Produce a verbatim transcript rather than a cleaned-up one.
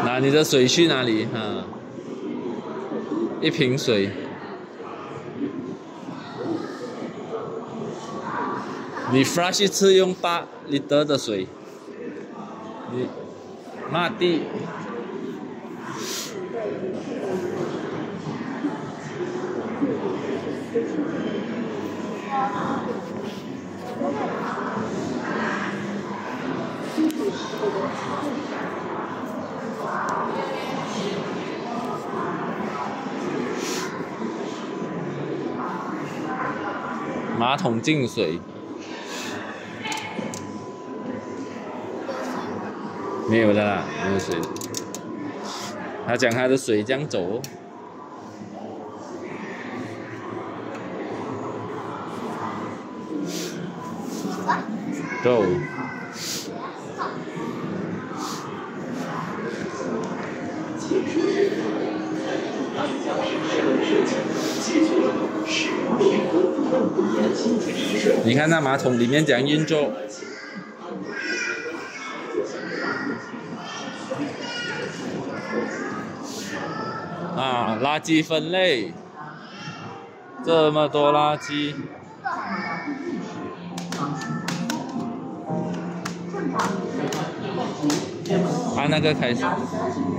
拿你的水去哪里？啊，一瓶水。你 flush 一次用八 liter 的水。你抹地。马桶进水。没有的啦，没有水。他讲他的水这样走。Go。你看那马桶里面怎样运作？啊，垃圾分类，这么多垃圾。按那个开始。